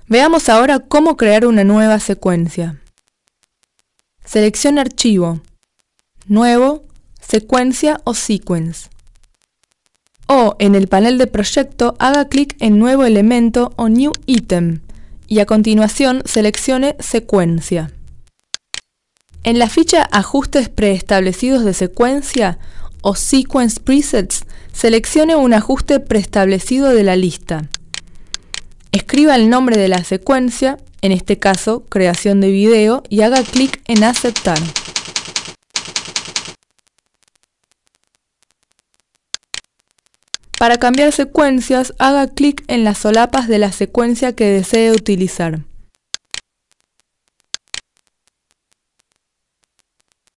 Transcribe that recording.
Veamos ahora cómo crear una nueva secuencia. Seleccione Archivo, Nuevo, Secuencia o Sequence. O en el panel de proyecto haga clic en Nuevo elemento o New Item y a continuación seleccione Secuencia. En la ficha Ajustes preestablecidos de secuencia o Sequence Presets, seleccione un ajuste preestablecido de la lista. Escriba el nombre de la secuencia, en este caso creación de video, y haga clic en Aceptar. Para cambiar secuencias, haga clic en las solapas de la secuencia que desee utilizar.